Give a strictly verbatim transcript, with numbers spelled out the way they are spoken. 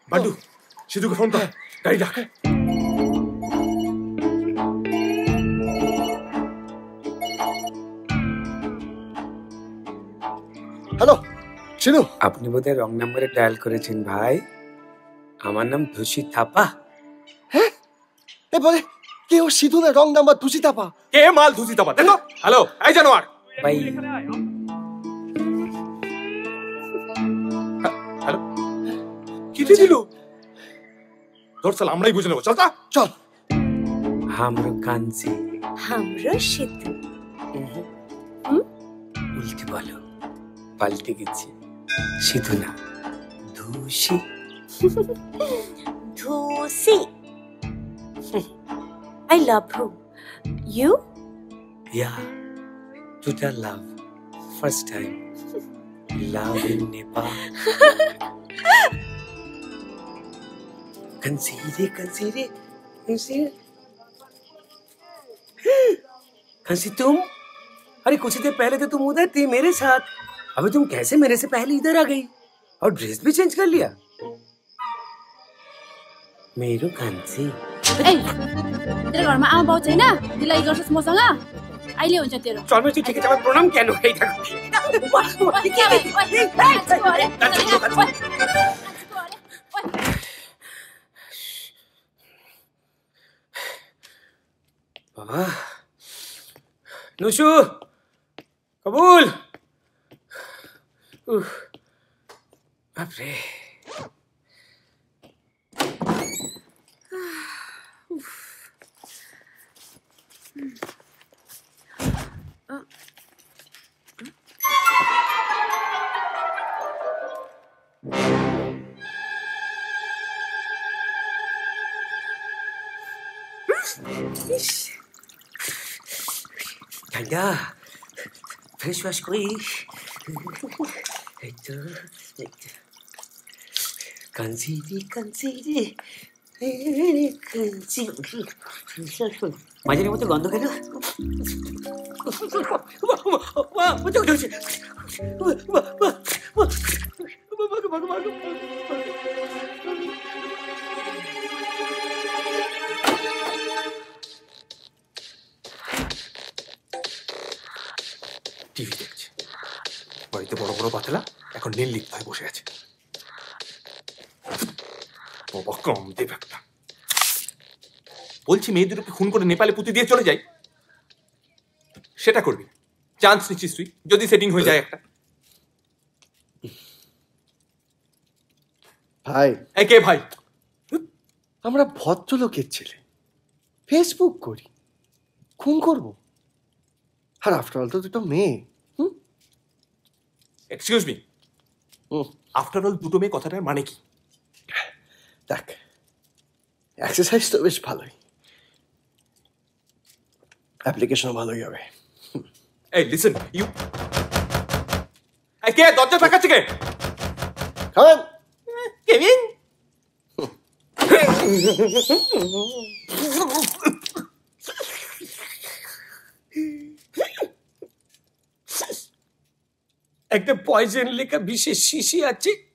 Bantu সিধুকে phone কর, গাড়ি ডাক। হ্যালো সিধু, আপনি বোধহয় রং নাম্বারে ডায়াল করেছেন ভাই। আমার নাম ধুসি থাপা। হ্যাঁ এবারে কে ও সিধু না রং নাম্বার ধুসি থাপা? কে মাল ধুসি থাপা? দেখো। হ্যালো এই জানোয়ার ভাই। হ্যালো কি দিল তোর? চল আমরাই বুঝে নেবো। চল তা চল। হামরো কানসি হামরো সিধু। উল্টে বলো, পাল্টে গেছে। সিধু না ধুসি। ধুসি। I love you. You? Yeah, total love. First time. Love in Nepal. Consider, consider, consider. Kansi तुम? अरे कुछ देर पहले तो तुम उधर थी मेरे साथ, अभी तुम कैसे मेरे से पहले इधर आ गई और ड्रेस भी चेंज कर लिया? मेरो कान्छी। ए तेरो घरमा आमा बाउ छैन? दिलाई गर्छस् मसँग? अहिले हुन्छ तेरो। चलमे चाहिँ ठिकै छ, प्रणाम केन है त? बाबा नुशु कबूल। उफ बाप रे। ठंडा फेस वॉश कोई कंसीडी कंसीडी মাঝের মতো গন্ধ কেন? টিভি দেখছে। বাড়িতে বড় বড় পাতলা এখন নীল লিপ্ত হয়ে বসে আছে। বাবা কম দেব একটা। বলছি মেয়ে দুটোকে খুন করে নেপালে পুঁতে দিয়ে চলে যাই, সেটা করবি? চান্স নিচ্ছিস তুই? যদি সেটিং হয়ে যায় একটা। ভাই এই কে ভাই? আমরা ভদ্রলোকের ছেলে, ফেসবুক করি, খুন করব? আর আফটার অল তো দুটো মেয়ে। Hmm excuse me, after all দুটো মেয়ে কথাটার মানে কি? দেখ এক্সারসাইজ তো বেশ ভালোই, অ্যাপ্লিকেশনও ভালোই হবে। এই লিসেন ইউ, এই কে দরজা ধাক্কাচ্ছে কে? খাবেন? কেভিন একটা পয়জন লেখা বিশেষ শিশি আছে,